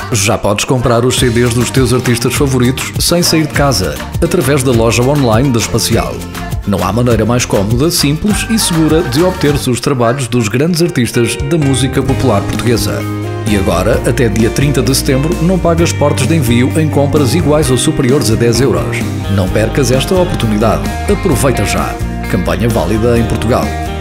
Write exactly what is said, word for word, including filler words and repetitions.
Já podes comprar os C Ds dos teus artistas favoritos sem sair de casa, através da loja online da Espacial. Não há maneira mais cómoda, simples e segura de obter-se os trabalhos dos grandes artistas da música popular portuguesa. E agora, até dia trinta de setembro, não pagas portos de envio em compras iguais ou superiores a dez euros. Não percas esta oportunidade. Aproveita já. Campanha válida em Portugal.